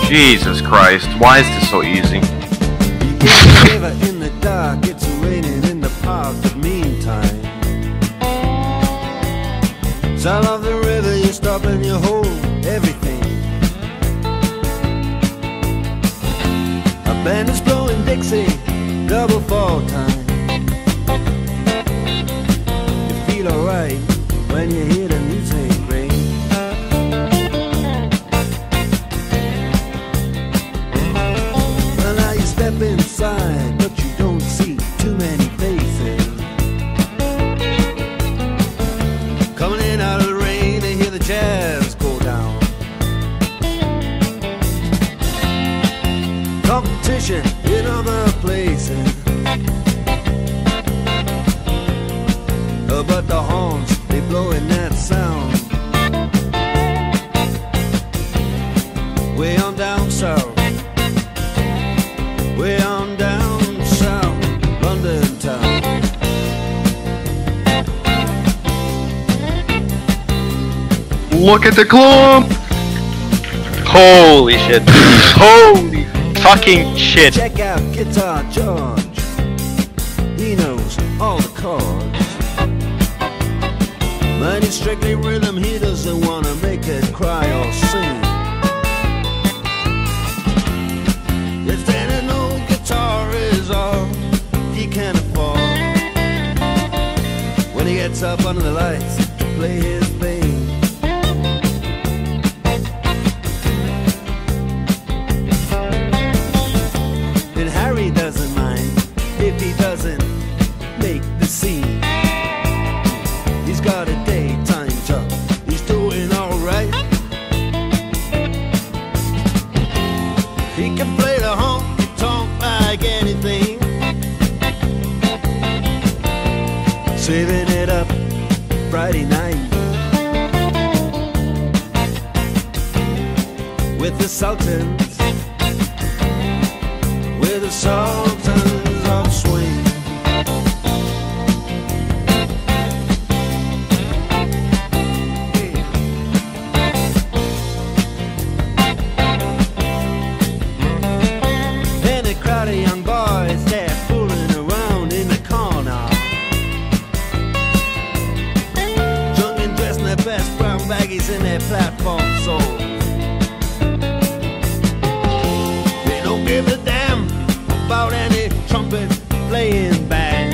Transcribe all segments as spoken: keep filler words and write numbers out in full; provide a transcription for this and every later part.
Jesus Christ, why is this so easy? You get a river in the dark, it's raining in the park, but meantime south of the river you stop and you hold everything. A band is blowing Dixie, double fall time. You feel alright when you hear the music ring. Well, now you step inside, but you don't see too many faces. Coming in out of the rain and hear the jazz go down. Competition in other places, uh, but the horns, they blowing that sound. Way on down south, way on down south, London town. Look at the clump! Holy shit. Holy fucking shit. Check out Guitar George, he knows all the chords. But it's strictly rhythm, he doesn't wanna make it cry or sing. If then an old guitar is all he can afford, when he gets up under the lights to play his thing. And Harry doesn't mind if he doesn't make the scene. He's got a daytime job, he's doing alright. He can play the honky-tonk like anything, saving it up Friday night with the Sultans, with the Sultans of Swing. And a crowd of young boys, they're fooling around in the corner, drunk and dressed in their best brown baggies in their platform soles. They don't give a damn about any trumpet playing band.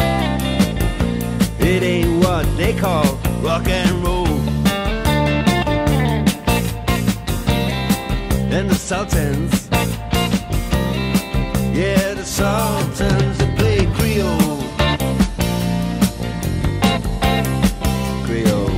It ain't what they call rock and roll. And the Sultans, yeah, the Sultans, they play Creole. Creole.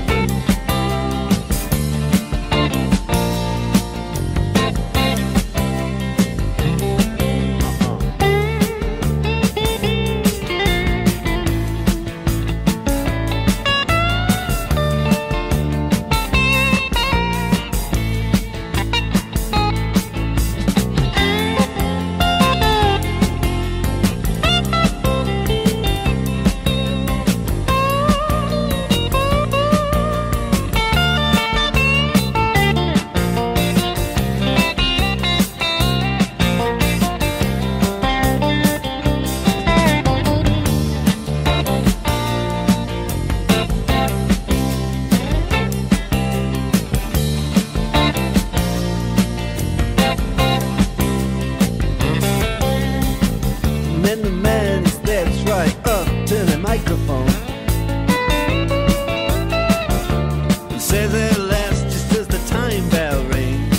And the man he steps right up to the microphone and says at last, just as the time bell rings,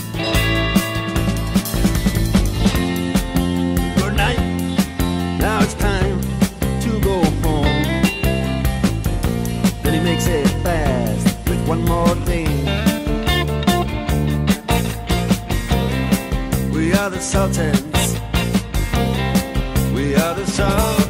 good night, now it's time to go home. Then he makes it fast with one more thing. We are the Sultans, we are the Sultans.